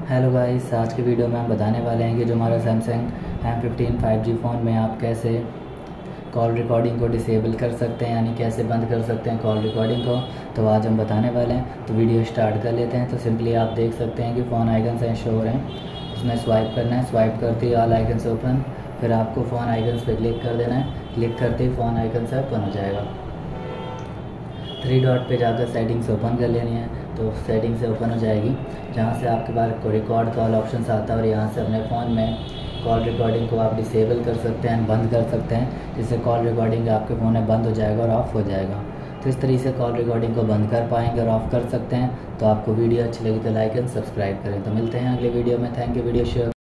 Hello guys, आज के video में हम बताने वाले हैं कि जो हमारा सैमसंग M15 5G फ़ोन में आप कैसे कॉल रिकॉर्डिंग को डिसेबल कर सकते हैं, यानी कैसे बंद कर सकते हैं कॉल रिकॉर्डिंग को। तो आज हम बताने वाले हैं, तो वीडियो स्टार्ट कर लेते हैं। तो सिंपली आप देख सकते हैं कि फ़ोन आइकन्स हैं, शो हो रहे हैं, उसमें स्वाइप करना है। स्वाइप करते ही ऑल आइकन्स ओपन, फिर आपको फ़ोन आइकन्स पर क्लिक कर देना है। क्लिक करते ही फ़ोन आइकन्स ओपन हो जाएगा। 3 डॉट पे जाकर सेटिंग्स ओपन कर लेनी है, तो सेटिंग से ओपन हो जाएगी, जहाँ से आपके पास रिकॉर्ड कॉल ऑप्शन आता है और यहाँ से अपने फ़ोन में कॉल रिकॉर्डिंग को आप डिसेबल कर सकते हैं, बंद कर सकते हैं, जिससे कॉल रिकॉर्डिंग आपके फ़ोन में बंद हो जाएगा और ऑफ़ हो जाएगा। तो इस तरीके से कॉल रिकॉर्डिंग को बंद कर पाएंगे और ऑफ़ कर सकते हैं। तो आपको वीडियो अच्छी लगी तो लाइक एंड सब्सक्राइब करें। तो मिलते हैं अगले वीडियो में। Thank you. Video share